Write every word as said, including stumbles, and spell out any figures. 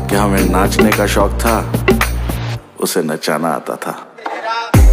कि हमें नाचने का शौक था, उसे नचाना आता था।